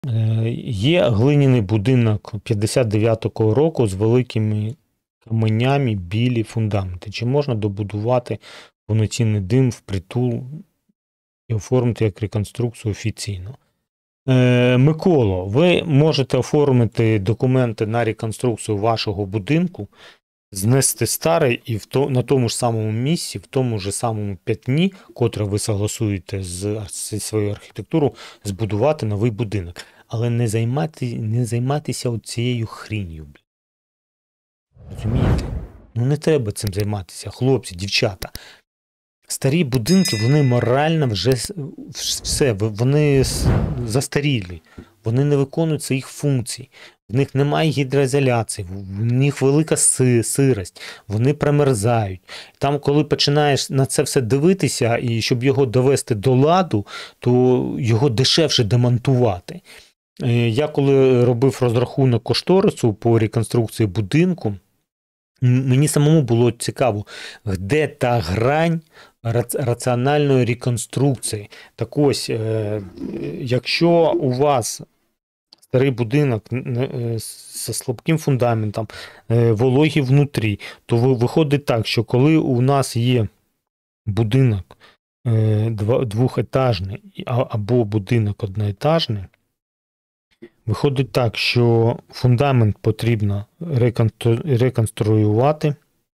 Є глиняний будинок 59-го року з великими каменями, білі фундаменти. Чи можна добудувати повноцінний дим впритул і оформити як реконструкцію офіційно? Миколо, ви можете оформити документи на реконструкцію вашого будинку, знести старий і на тому ж самому місці, в тому ж самому п'ятні, котре ви согласуєте з своєю архітектурою, збудувати новий будинок. Але не займатися цією хрінью. Розумієте? Ну не треба цим займатися, хлопці, дівчата. Старі будинки, вони морально вже все, вони застарілі. Вони не виконують своїх функцій. В них немає гідроізоляції, в них велика сирость, вони промерзають. Там, коли починаєш на це все дивитися, і щоб його довести до ладу, то його дешевше демонтувати. Я коли робив розрахунок кошторису по реконструкції будинку, мені самому було цікаво, де та грань раціональної реконструкції. Так ось, якщо у вас старий будинок з слабким фундаментом, вологі внутрі, то виходить так, що коли у нас є будинок двохетажний або будинок одноетажний, виходить так, що фундамент потрібно реконструювати,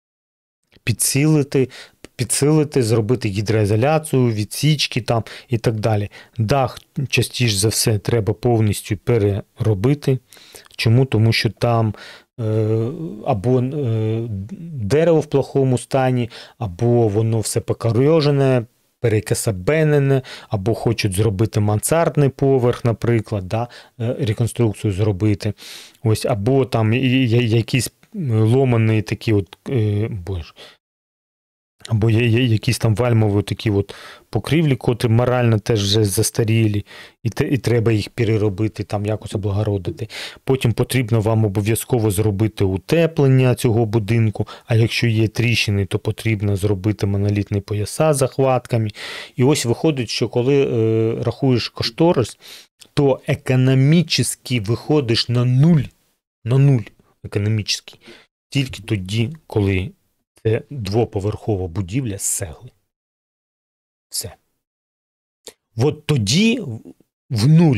підсилити, зробити гідроізоляцію, відсічки там і так далі. Дах частіше за все треба повністю переробити. Чому? Тому що там або дерево в плохому стані, або воно все покорьожене, перекособенене, або хочуть зробити мансардний поверх, наприклад, да, реконструкцію зробити. Ось, або там якісь ломані такі от, або якісь там вальмові такі от покрівлі, котрі морально теж вже застарілі, і треба їх переробити, там якось облагородити. Потім потрібно вам обов'язково зробити утеплення цього будинку, а якщо є тріщини, то потрібно зробити монолітні пояса з захватками. І ось виходить, що коли рахуєш кошторис, то економічно виходиш на нуль економічний, тільки тоді, коли це двоповерхова будівля з цегли. Все. От тоді в нуль.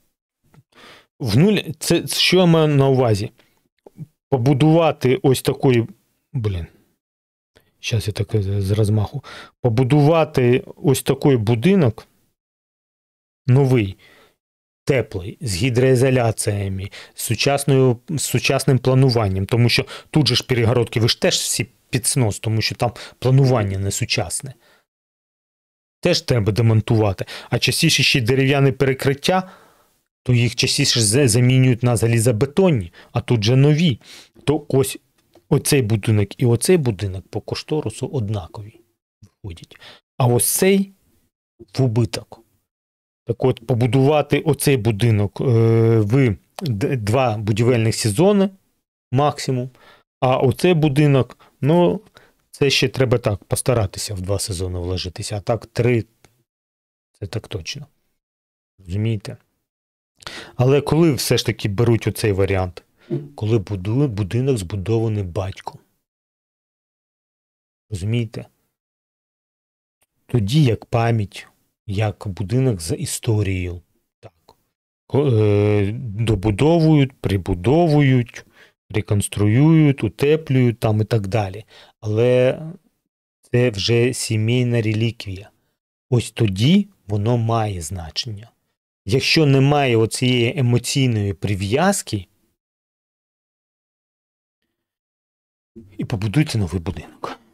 Це що я маю на увазі? Побудувати ось такий, зараз я так з розмаху. Побудувати ось такий будинок новий, теплий, з гідроізоляціями, з сучасним плануванням, тому що тут же ж перегородки, ви ж теж всі під снос, тому що там планування не сучасне. Теж треба демонтувати. А частіше ще дерев'яне перекриття, то їх частіше замінюють на залізобетонні, а тут же нові. То ось оцей будинок і оцей будинок по кошторису однакові виходять. А ось цей в убиток. Так от, побудувати оцей будинок в 2 будівельних сезони максимум, а оцей будинок, ну, це ще треба так постаратися в 2 сезони вложитися, а так 3, це так точно. Розумієте? Але коли все ж таки беруть оцей варіант? Коли будинок збудований батьком. Розумієте? Тоді як пам'ять, як будинок за історією. Так. Добудовують, прибудовують, реконструюють, утеплюють там і так далі. Але це вже сімейна реліквія. Ось тоді воно має значення. Якщо немає оцієї емоційної прив'язки, і побудуйте новий будинок.